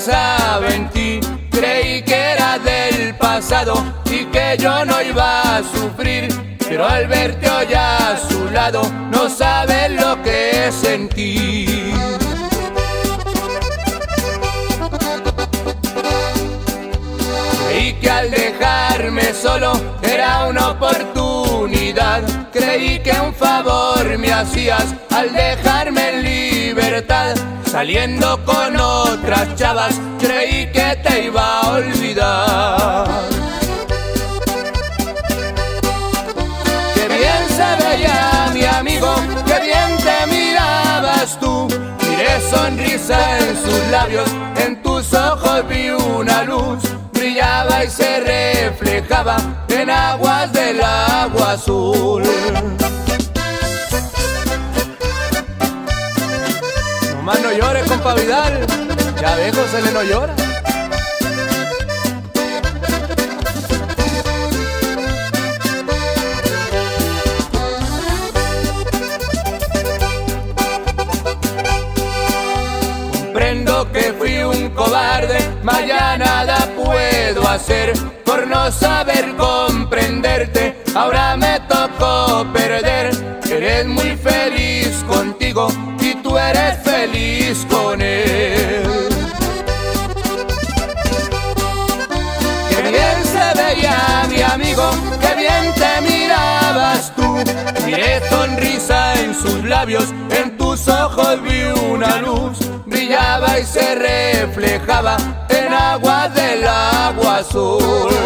pensaba en ti. Creí que era del pasado y que yo no iba a sufrir, pero al verte hoy a su lado no sabes lo que sentí. Creí que al dejarme solo era una oportunidad. Creí que un favor me hacías al dejarme en libertad. Saliendo con otras chavas, creí que te iba a olvidar. Qué bien se veía mi amigo, qué bien te mirabas tú. Miré sonrisa en sus labios, en tus ojos vi una luz. Brillaba y se reflejaba en aguas del agua azul. Nomás no llores, compa Vidal, ya ves, José le no llora. Comprendo que fui un cobarde, mas ya nada puedo hacer por no saber comprenderte. Ahora me tocó perder. Eres muy feliz contigo y tú eres feliz con él. Qué bien se veía mi amigo, qué bien te mirabas tú. Miré sonrisa en sus labios, en tus ojos vi una luz. Brillaba y se reflejaba en aguas del agua azul.